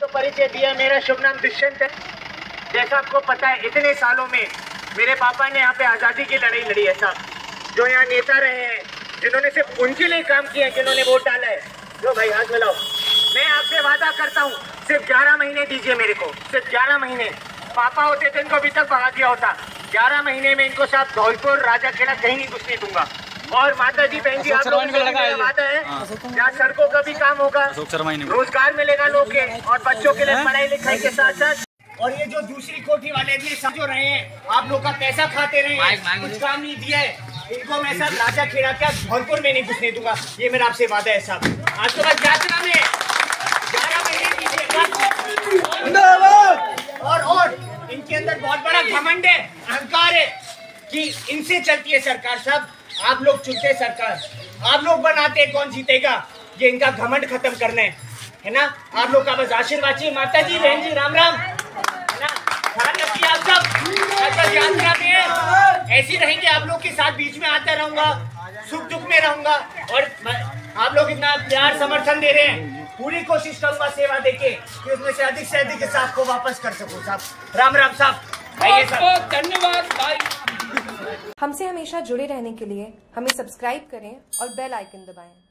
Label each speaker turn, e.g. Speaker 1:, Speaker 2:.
Speaker 1: परिचय दिया, मेरा शुभ नाम दुष्यंत है। जैसा आपको पता है इतने सालों में मेरे पापा ने यहाँ पे आज़ादी की लड़ाई लड़ी है साहब। जो यहाँ नेता रहे हैं, जिन्होंने सिर्फ उनके लिए काम किया है, जिन्होंने वोट डाला है। जो भाई हाथ मिलाओ। मैं आपसे वादा करता हूँ, सिर्फ 11 महीने दीजिए मेरे को, सिर्फ 11 महीने। पापा होते तो इनको अभी तक भगा दिया होता। 11 महीने में इनको साहब धौलपुर राजाखेड़ा कहीं नहीं घुसने दूंगा। और माता जी, बहन जी, आप लोगों को वादा है, यहाँ सड़कों का भी काम होगा, रोजगार मिलेगा लोग के, और बच्चों के लिए पढ़ाई लिखाई के साथ साथ। और ये जो दूसरी कोठी वाले भी समझो रहे हैं, आप लोग का पैसा खाते रहे हैं, कुछ काम नहीं दिया है, इनको मैं साहब राजाखेड़ा क्या धौलपुर में नहीं घुसने दूंगा। ये मेरा आपसे वादा है साहब। आज के बाद यात्रा में 11 महीने दीजिएगा। और इनके अंदर बहुत बड़ा घमंड है, अहंकार है कि इनसे चलती है सरकार साहब। आप लोग चुनते सरकार, आप लोग बनाते कौन जीतेगा, ये इनका घमंड खत्म करना है ना। आप लोग का बस आशीर्वाद चाहिए। माता जी, बहन जी, राम राम, है ना। ध्यान रखिए आप सब, यात्रा में ऐसे रहेंगे, आप लोग के साथ बीच में आता रहूंगा, सुख दुख में रहूंगा। और आप लोग इतना प्यार समर्थन दे रहे हैं, पूरी कोशिश करूंगा सेवा देके कि उसमें से अधिक हिसाब को वापस कर सकूं साहब। राम राम साहब, बहुत धन्यवाद भाई।
Speaker 2: हमसे हमेशा जुड़े रहने के लिए हमें सब्सक्राइब करें और बेल आइकन दबाएं।